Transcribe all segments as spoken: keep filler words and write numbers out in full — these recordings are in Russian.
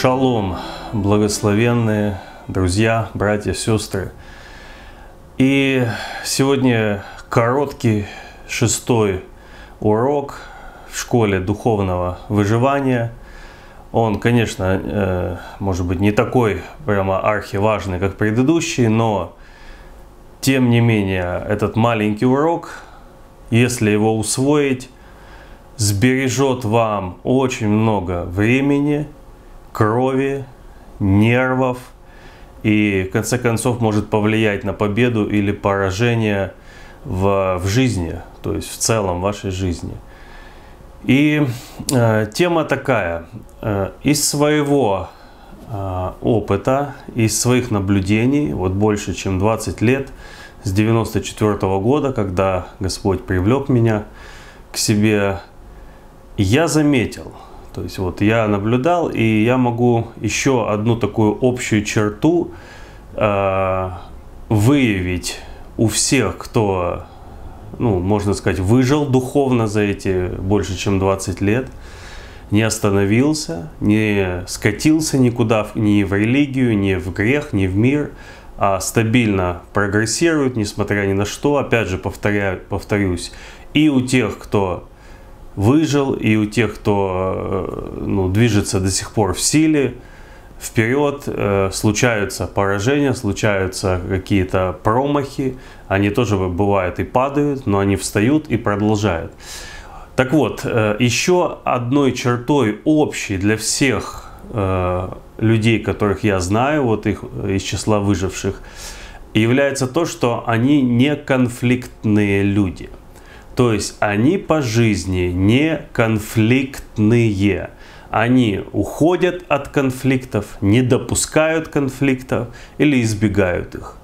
Шалом, благословенные друзья, братья, сестры. И сегодня короткий шестой урок в школе духовного выживания. Он, конечно, может быть не такой прямо архиважный, как предыдущий, но тем не менее этот маленький урок, если его усвоить, сбережет вам очень много времени, крови, нервов и, в конце концов, может повлиять на победу или поражение в, в жизни, то есть в целом в вашей жизни. И э, тема такая. Э, из своего э, опыта, из своих наблюдений, вот больше чем двадцать лет, с девяносто четвёртого года, когда Господь привлек меня к себе, я заметил, то есть вот я наблюдал, и я могу еще одну такую общую черту э, выявить у всех, кто, ну, можно сказать, выжил духовно за эти больше чем двадцать лет, не остановился, не скатился никуда, ни в религию, ни в грех, ни в мир, а стабильно прогрессирует, несмотря ни на что. Опять же, повторяю, повторюсь, и у тех, кто выжил, и у тех, кто ну, движется до сих пор в силе, вперед, э, случаются поражения, случаются какие-то промахи, они тоже бывают и падают, но они встают и продолжают. Так вот, э, еще одной чертой общей для всех э, людей, которых я знаю, вот их из числа выживших, является то, что они не конфликтные люди. То есть они по жизни не конфликтные. Они уходят от конфликтов, не допускают конфликтов или избегают их.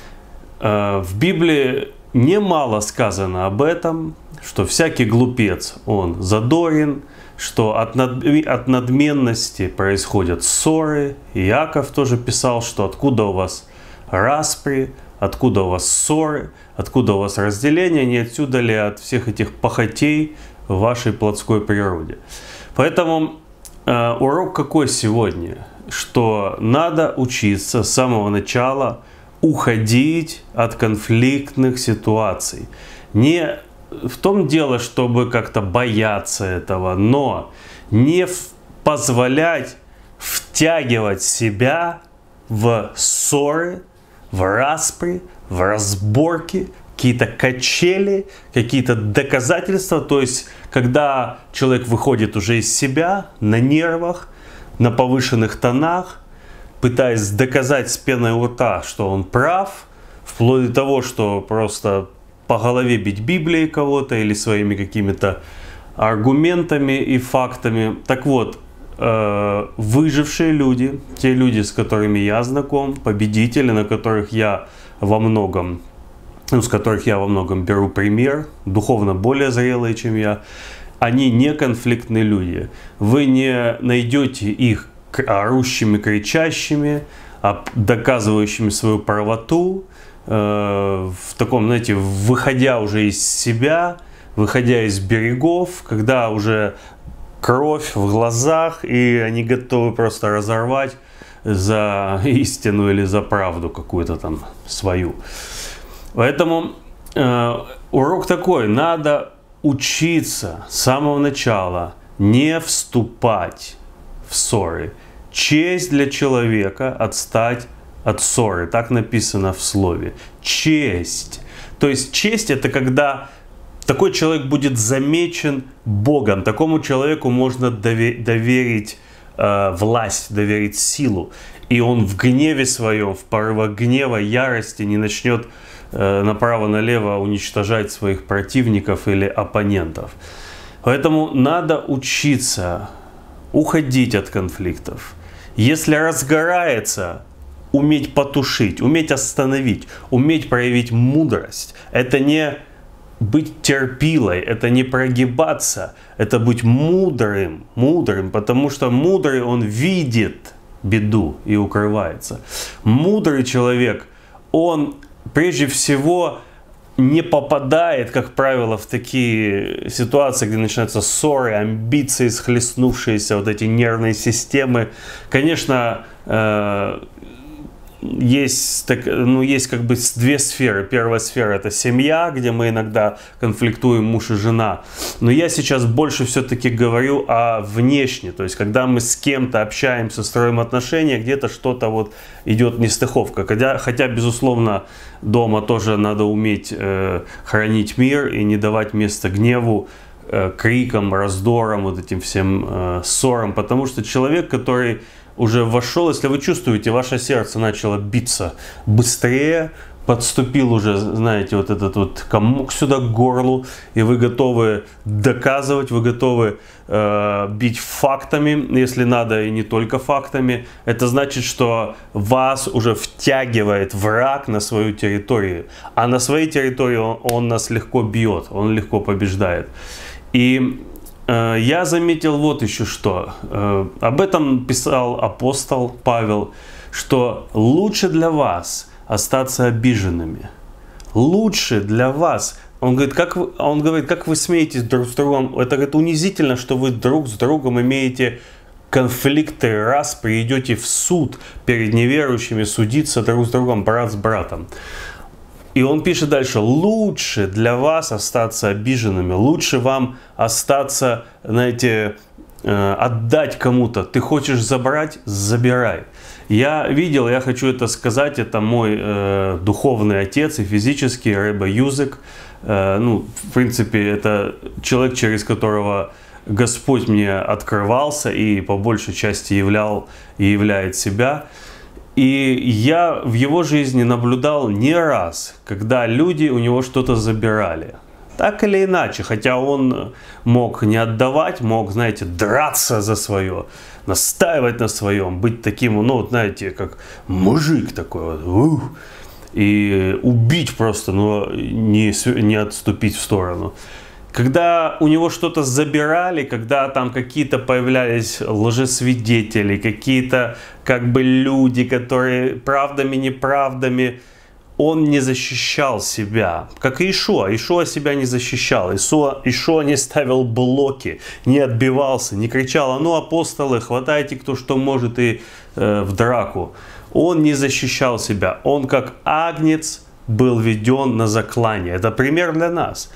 В Библии немало сказано об этом, что всякий глупец, он задорен, что от надменности происходят ссоры. Иаков тоже писал, что откуда у вас распри, откуда у вас ссоры, откуда у вас разделения, не отсюда ли от всех этих похотей в вашей плотской природе. Поэтому э, урок какой сегодня? Что надо учиться с самого начала уходить от конфликтных ситуаций. Не в том дело, чтобы как-то бояться этого, но не позволять втягивать себя в ссоры, в распри, в разборки, какие-то качели, какие-то доказательства. То есть, когда человек выходит уже из себя, на нервах, на повышенных тонах, пытаясь доказать с пеной у рта, что он прав, вплоть до того, что просто по голове бить Библией кого-то или своими какими-то аргументами и фактами. Так вот, выжившие люди, те люди, с которыми я знаком, победители, на которых я во многом, ну, с которых я во многом беру пример, духовно более зрелые, чем я, они не конфликтные люди. Вы не найдете их орущими, кричащими, доказывающими свою правоту, в таком, знаете, выходя уже из себя, выходя из берегов, когда уже кровь в глазах, и они готовы просто разорвать за истину или за правду какую-то там свою. Поэтому э, урок такой: надо учиться с самого начала не вступать в ссоры. Честь для человека отстать от ссоры. Так написано в слове. Честь. То есть честь — это когда такой человек будет замечен Богом. Такому человеку можно доверить э, власть, доверить силу. И он в гневе своем, в порывах гнева, ярости не начнет э, направо-налево уничтожать своих противников или оппонентов. Поэтому надо учиться уходить от конфликтов. Если разгорается, уметь потушить, уметь остановить, уметь проявить мудрость. Это не быть терпилой, это не прогибаться, это быть мудрым, мудрым, потому что мудрый, он видит беду и укрывается. Мудрый человек, он прежде всего не попадает, как правило, в такие ситуации, где начинаются ссоры, амбиции, схлестнувшиеся, вот эти нервные системы. Конечно, есть, так, ну, есть как бы две сферы. Первая сфера — это семья, где мы иногда конфликтуем, муж и жена. Но я сейчас больше все-таки говорю о внешне. То есть, когда мы с кем-то общаемся, строим отношения, где-то что-то вот идет нестыковка. Хотя, хотя, безусловно, дома тоже надо уметь э, хранить мир и не давать место гневу, э, крикам, раздорам, вот этим всем э, ссорам. Потому что человек, который уже вошел, если вы чувствуете, ваше сердце начало биться быстрее, подступил уже, знаете, вот этот вот комок сюда к горлу, и вы готовы доказывать, вы готовы э, бить фактами, если надо, и не только фактами, это значит, что вас уже втягивает враг на свою территорию, а на своей территории он, он нас легко бьет, он легко побеждает. И я заметил вот еще что. Об этом писал апостол Павел, что лучше для вас остаться обиженными. Лучше для вас. Он говорит, как вы, он говорит, как вы смеетесь друг с другом. Это, это унизительно, что вы друг с другом имеете конфликты, раз придете в суд перед неверующими, судиться друг с другом, брат с братом. И он пишет дальше: лучше для вас остаться обиженными, лучше вам остаться, знаете, отдать кому-то. Ты хочешь забрать — забирай. Я видел, я хочу это сказать, это мой э, духовный отец и физический, Ребе Юзек. Э, ну, в принципе, это человек, через которого Господь мне открывался и по большей части являл и являет себя. И я в его жизни наблюдал не раз, когда люди у него что-то забирали. Так или иначе, хотя он мог не отдавать, мог, знаете, драться за свое, настаивать на своем, быть таким, ну, знаете, как мужик такой вот, ух, и убить просто, но не, не отступить в сторону. Когда у него что-то забирали, когда там какие-то появлялись лжесвидетели, какие-то как бы люди, которые правдами, неправдами, он не защищал себя. Как и Иешуа. Иешуа себя не защищал. Иешуа, Иешуа не ставил блоки, не отбивался, не кричал: а ну, апостолы, хватайте кто что может и э, в драку. Он не защищал себя. Он как агнец был веден на заклание. Это пример для нас.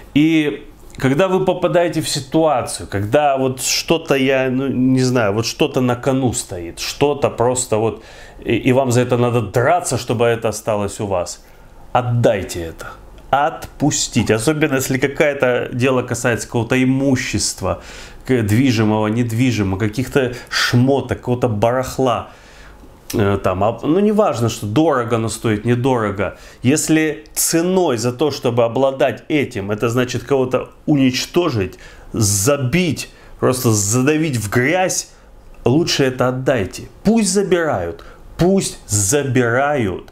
И когда вы попадаете в ситуацию, когда вот что-то, я ну, не знаю, вот что-то на кону стоит, что-то просто вот, и, и вам за это надо драться, чтобы это осталось у вас, отдайте это, отпустите. Особенно, если какое-то дело касается какого-то имущества, движимого, недвижимого, каких-то шмоток, какого-то барахла. Там, ну не важно, что дорого оно стоит, недорого. Если ценой за то, чтобы обладать этим, это значит кого-то уничтожить, забить, просто задавить в грязь, лучше это отдайте. Пусть забирают, пусть забирают.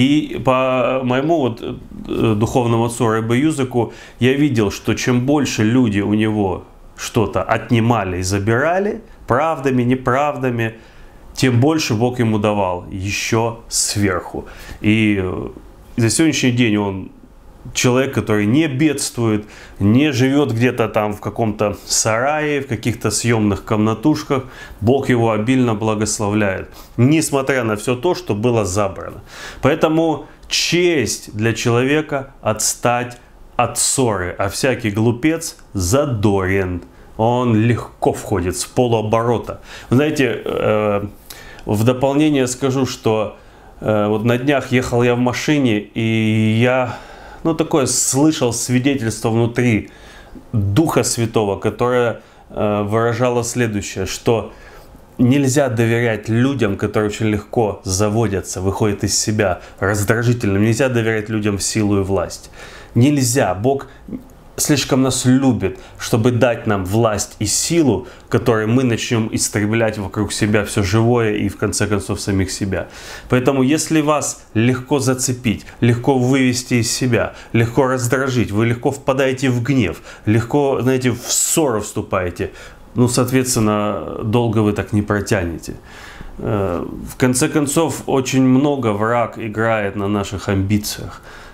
И по моему вот духовному отцу Ребе Юзеку я видел, что чем больше люди у него что-то отнимали и забирали, правдами, неправдами, тем больше Бог ему давал еще сверху. И за сегодняшний день он человек, который не бедствует, не живет где-то там в каком-то сарае, в каких-то съемных комнатушках. Бог его обильно благословляет, несмотря на все то, что было забрано. Поэтому честь для человека отстать от ссоры, а всякий глупец задорен. Он легко входит с полуоборота. Вы знаете, э, в дополнение скажу, что э, вот на днях ехал я в машине, и я, ну, такое слышал свидетельство внутри Духа Святого, которое э, выражало следующее, что нельзя доверять людям, которые очень легко заводятся, выходят из себя раздражительным. Нельзя доверять людям в силу и власть. Нельзя. Бог слишком нас любит, чтобы дать нам власть и силу, которой мы начнем истреблять вокруг себя все живое и в конце концов самих себя. Поэтому если вас легко зацепить, легко вывести из себя, легко раздражить, вы легко впадаете в гнев, легко, знаете, в ссору вступаете, ну, соответственно, долго вы так не протянете. В конце концов, очень много враг играет на наших амбициях.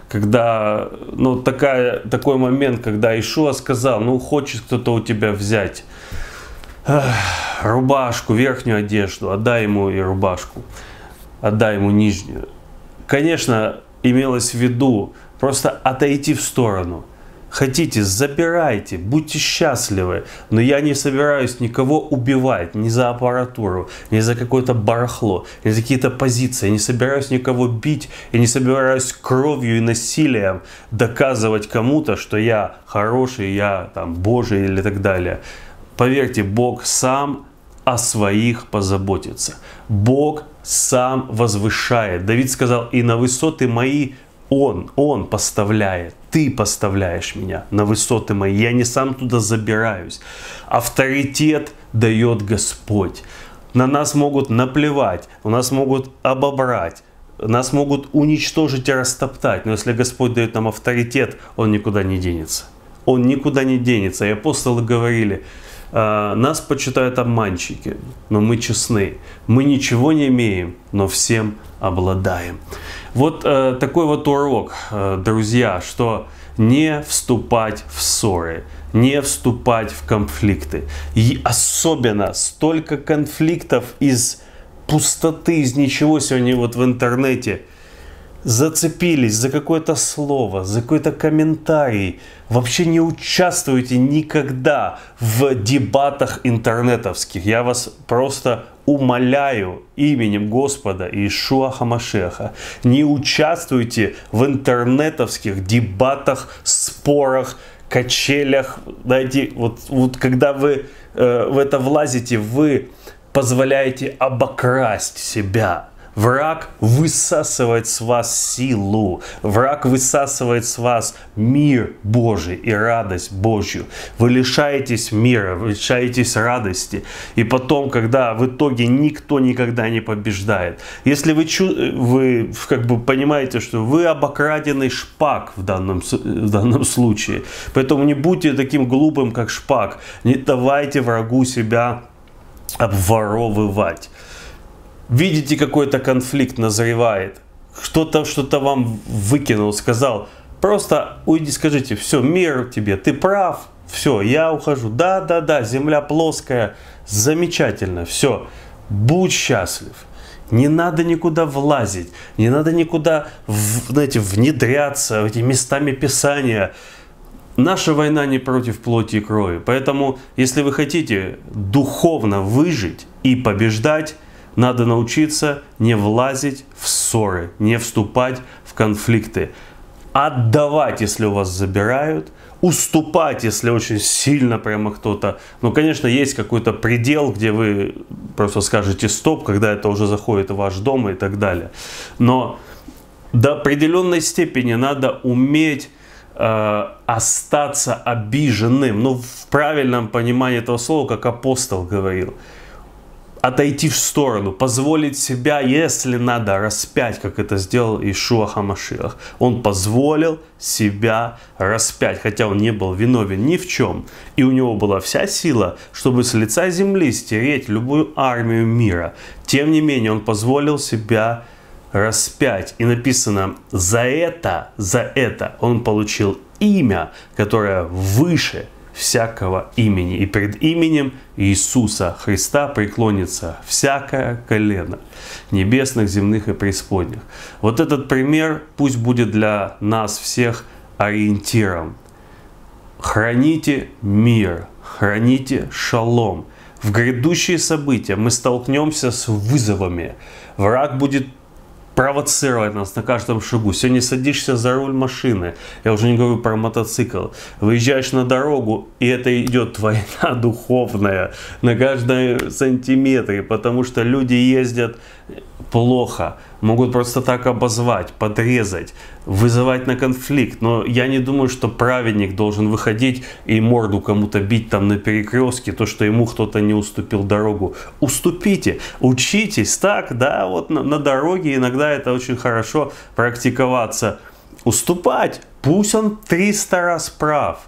когда, ну, такая, такой момент, когда Ишуа сказал, ну, хочет кто-то у тебя взять эх, рубашку, верхнюю одежду, отдай ему и рубашку, отдай ему нижнюю. Конечно, имелось в виду просто отойти в сторону. Хотите, забирайте, будьте счастливы, но я не собираюсь никого убивать ни за аппаратуру, ни за какое-то барахло, ни за какие-то позиции. Я не собираюсь никого бить, я не собираюсь кровью и насилием доказывать кому-то, что я хороший, я там Божий или так далее. Поверьте, Бог сам о своих позаботится. Бог сам возвышает. Давид сказал, и на высоты мои Он, Он поставляет. Ты поставляешь меня на высоты мои. Я не сам туда забираюсь. Авторитет дает Господь. На нас могут наплевать, у нас могут обобрать, нас могут уничтожить и растоптать. Но если Господь дает нам авторитет, Он никуда не денется. Он никуда не денется. И апостолы говорили, нас почитают обманщики, но мы честны. Мы ничего не имеем, но всем обладаем. Вот э, такой вот урок, э, друзья, что не вступать в ссоры, не вступать в конфликты. И особенно столько конфликтов из пустоты, из ничего сегодня вот в интернете. Зацепились за какое-то слово, за какой-то комментарий. Вообще не участвуйте никогда в дебатах интернетовских. Я вас просто умоляю именем Господа Иешуа Хамашеха. Не участвуйте в интернетовских дебатах, спорах, качелях. Знаете, вот, вот когда вы э, в это влазите, вы позволяете обокрасть себя. Враг высасывает с вас силу. Враг высасывает с вас мир Божий и радость Божью. Вы лишаетесь мира, вы лишаетесь радости. И потом, когда в итоге никто никогда не побеждает. Если вы, вы как бы понимаете, что вы обокраденный шпак в данном, в данном случае. Поэтому не будьте таким глупым, как шпак. Не давайте врагу себя обворовывать. Видите, какой-то конфликт назревает, кто-то что-то вам выкинул, сказал, просто уйди, скажите, все, мир тебе, ты прав, все, я ухожу, да, да, да, земля плоская, замечательно, все, будь счастлив. Не надо никуда влазить, не надо никуда, знаете, внедряться в эти местами Писания. Наша война не против плоти и крови, поэтому, если вы хотите духовно выжить и побеждать, надо научиться не влазить в ссоры, не вступать в конфликты. Отдавать, если у вас забирают. Уступать, если очень сильно прямо кто-то. Ну, конечно, есть какой-то предел, где вы просто скажете стоп, когда это уже заходит в ваш дом и так далее. Но до определенной степени надо уметь э, остаться обиженным. Ну, в правильном понимании этого слова, как апостол говорил. Отойти в сторону, позволить себя, если надо, распять, как это сделал Иешуа Хамашиах. Он позволил себя распять, хотя он не был виновен ни в чем. И у него была вся сила, чтобы с лица земли стереть любую армию мира. Тем не менее, он позволил себя распять. И написано, за это, за это он получил имя, которое выше всякого имени. И пред именем Иисуса Христа преклонится всякое колено небесных, земных и преисподних. Вот этот пример пусть будет для нас всех ориентиром. Храните мир, храните шалом. В грядущие события мы столкнемся с вызовами. Враг будет провоцировать нас на каждом шагу. Сегодня садишься за руль машины, я уже не говорю про мотоцикл, выезжаешь на дорогу, и это идет война духовная на каждом сантиметре, потому что люди ездят плохо, могут просто так обозвать, подрезать, вызывать на конфликт. Но я не думаю, что праведник должен выходить и морду кому-то бить там на перекрестке, то, что ему кто-то не уступил дорогу. Уступите, учитесь так, да, вот на, на дороге иногда это очень хорошо практиковаться. Уступать, пусть он триста раз прав.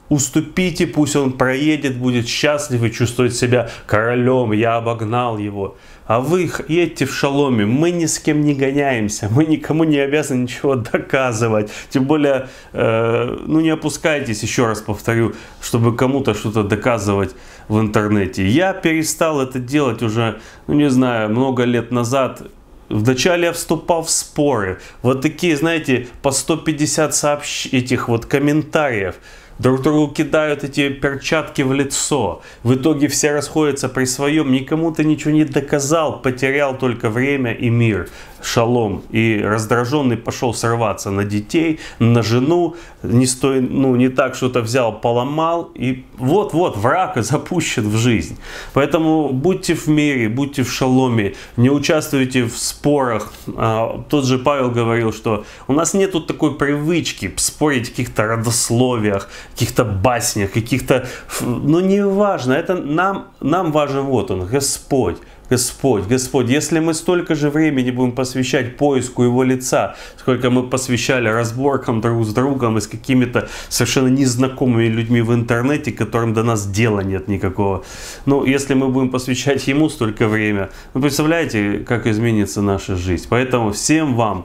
уступите, пусть он проедет, будет счастлив и чувствует себя королем, я обогнал его. А вы едьте в шаломе, мы ни с кем не гоняемся, мы никому не обязаны ничего доказывать. Тем более, э, ну не опускайтесь, еще раз повторю, чтобы кому-то что-то доказывать в интернете. Я перестал это делать уже, ну не знаю, много лет назад. Вначале я вступал в споры. Вот такие, знаете, по сто пятьдесят сообщ... этих вот комментариев. Друг другу кидают эти перчатки в лицо. В итоге все расходятся при своем. Никому ты ничего не доказал. Потерял только время и мир. Шалом. И раздраженный пошел срываться на детей, на жену. Не, стой, ну, не так что-то взял, поломал. И вот-вот враг запущен в жизнь. Поэтому будьте в мире, будьте в шаломе. Не участвуйте в спорах. А, тот же Павел говорил, что у нас нету такой привычки спорить в каких-то родословиях, каких-то баснях, каких-то... Ну, не важно. Это нам, нам важен вот он, Господь. Господь, Господь, если мы столько же времени будем посвящать поиску Его лица, сколько мы посвящали разборкам друг с другом и с какими-то совершенно незнакомыми людьми в интернете, которым до нас дела нет никакого. Ну, если мы будем посвящать Ему столько времени, вы представляете, как изменится наша жизнь. Поэтому всем вам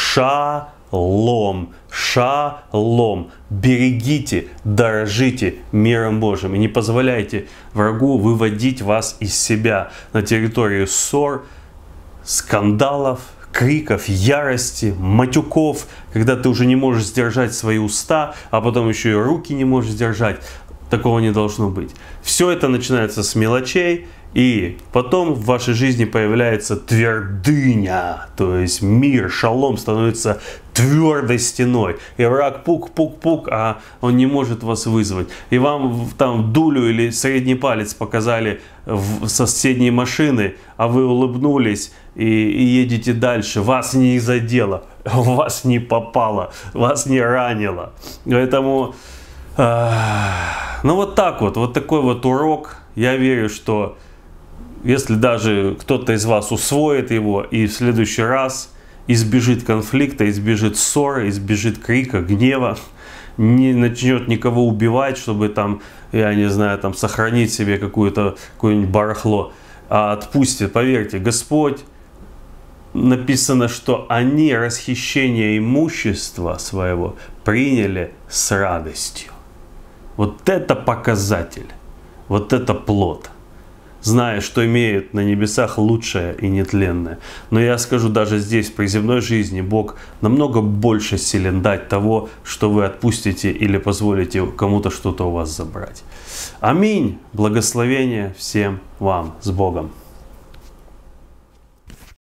шалом, шалом. Берегите, дорожите миром Божьим и не позволяйте врагу выводить вас из себя на территорию ссор, скандалов, криков, ярости, матюков, когда ты уже не можешь сдержать свои уста, а потом еще и руки не можешь сдержать. Такого не должно быть. Все это начинается с мелочей, и потом в вашей жизни появляется твердыня, то есть мир, шалом становится твердой стеной. И враг пук-пук-пук, а он не может вас вызвать. И вам там дулю или средний палец показали в соседней машины, а вы улыбнулись и, и едете дальше. Вас не задело, вас не попало, вас не ранило. Поэтому, э, ну вот так вот, вот такой вот урок. Я верю, что если даже кто-то из вас усвоит его и в следующий раз избежит конфликта, избежит ссоры, избежит крика, гнева, не начнет никого убивать, чтобы там, я не знаю, там сохранить себе какую-то, какое-нибудь барахло, а отпустит. Поверьте, Господь, написано, что они расхищение имущества своего приняли с радостью. Вот это показатель, вот это плод. Зная, что имеют на небесах лучшее и нетленное. Но я скажу, даже здесь, при земной жизни, Бог намного больше силен дать того, что вы отпустите или позволите кому-то что-то у вас забрать. Аминь. Благословения всем вам. С Богом.